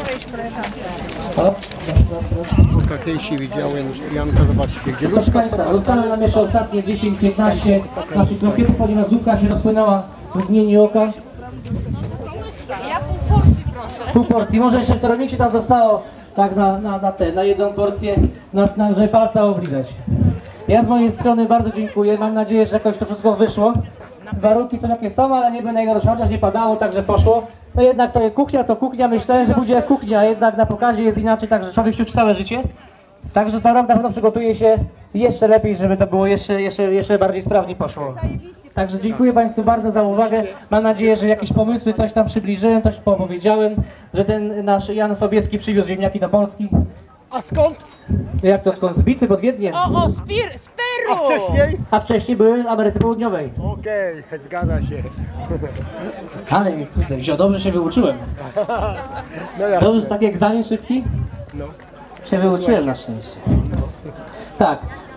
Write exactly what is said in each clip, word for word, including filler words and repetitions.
Oka Kejsi widziałem, Janka, zobaczcie, gdzie Proszę Państwa, zostały nam jeszcze ostatnie dziesięć piętnaście naszych krokietów, ponieważ zupka się rozpłynęła w mgnieniu oka. Ja pół porcji proszę. Pół porcji, może jeszcze w terminie tam zostało tak na, na, na te, na jedną porcję, na, na, żeby palca oblizać. Ja z mojej strony bardzo dziękuję, mam nadzieję, że jakoś to wszystko wyszło. Warunki są jakie są, ale nie będę najgorsze, chociaż nie padało, także poszło. No jednak to kuchnia to kuchnia, myślałem, że będzie jak kuchnia, a jednak na pokazie jest inaczej, także człowiek się uczy całe życie. Także za rok na pewno przygotuje się jeszcze lepiej, żeby to było jeszcze, jeszcze, jeszcze bardziej sprawnie poszło. Także dziękuję Państwu bardzo za uwagę. Mam nadzieję, że jakieś pomysły, coś tam przybliżyłem, coś opowiedziałem, że ten nasz Jan Sobieski przywiózł ziemniaki do Polski. A skąd? Jak to skąd? Z bitwy pod Wiedniem. O, o, spir, z A Peru! wcześniej? A wcześniej były w Ameryce Południowej. Okej, okay, zgadza się. Ale mi kurde, wziął, dobrze się wyuczyłem. No jasne. Dobrze, taki egzamin szybki? No. Się wyuczyłem na szczęście. Tak.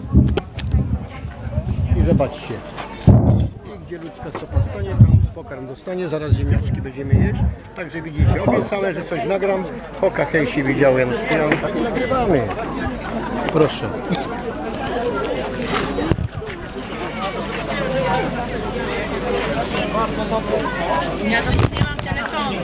I zobaczcie. I gdzie ludzka stopa stanie, tam pokarm dostanie, zaraz ziemniaczki będziemy jeść. Także widzicie, obiecałem, że coś nagram. Oka Kejsi widziałem, Janka i nagrywamy. Proszę. Ja to nie mam telefonu.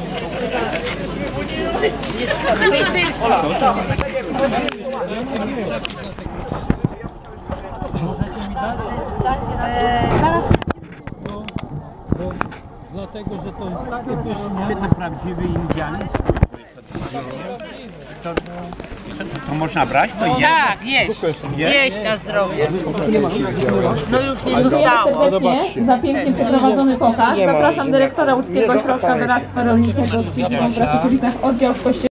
Dlatego, że to jest takie pyszne, to prawdziwy Indianin. To, to można brać? To jest. Tak, jeść. Jeść na zdrowie. No już nie zostało. Zobaczcie. Za pięknie przeprowadzony pokaz. Zapraszam dyrektora Łódzkiego Ośrodka Doradztwa Rolniczego w Bratisławicach, oddział w Kościele.